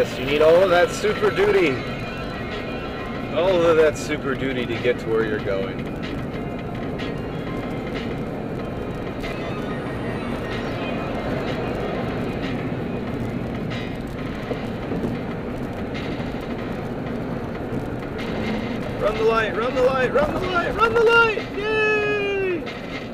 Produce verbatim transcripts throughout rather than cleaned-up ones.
Yes, you need all of that Super Duty. All of that Super Duty to get to where you're going. Run the light, run the light, run the light, run the light! Yay!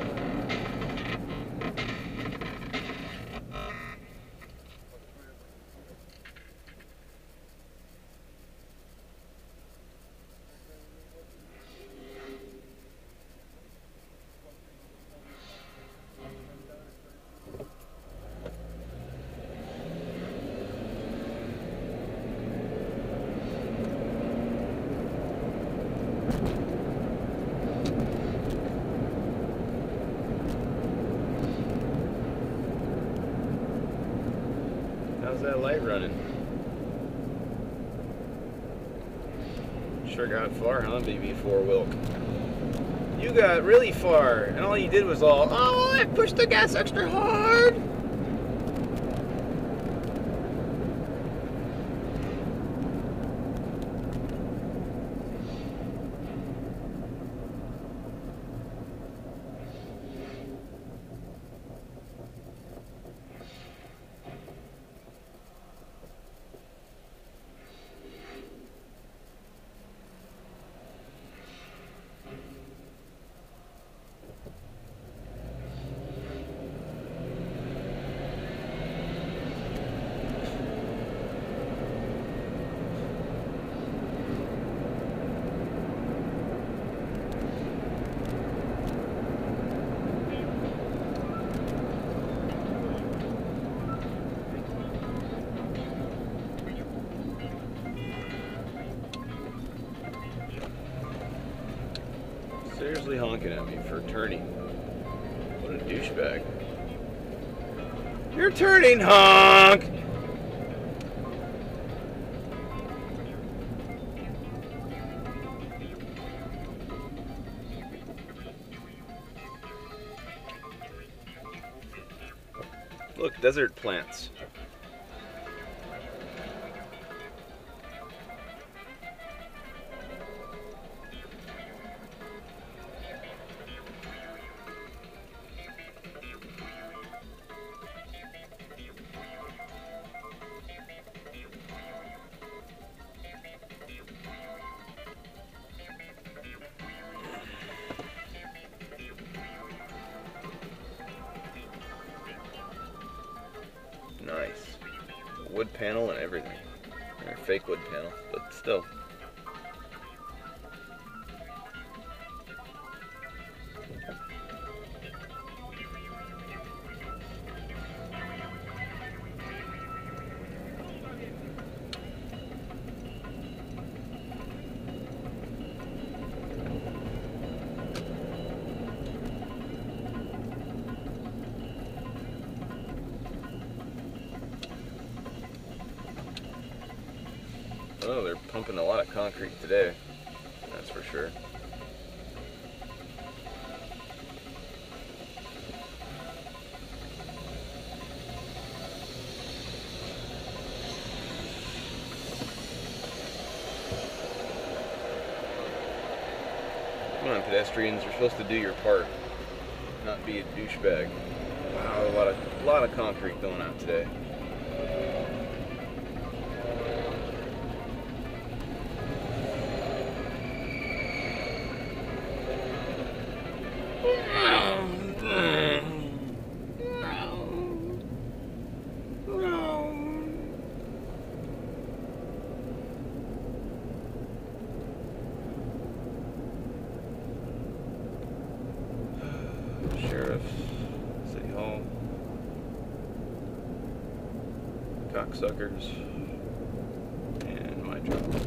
How's that light running? Sure got far, huh, B B four Wilk? You got really far, and all you did was all, oh, I pushed the gas extra hard! Seriously honking at me for turning. What a douchebag. You're turning, honk! Look, desert plants. Nice. Wood panel and everything. Or fake wood panel, but still. Oh, they're pumping a lot of concrete today, that's for sure. Come on, pedestrians, you're supposed to do your part, not be a douchebag. Wow, a lot of, a lot of concrete going out today. Sheriff, City Hall, cocksuckers, and my job.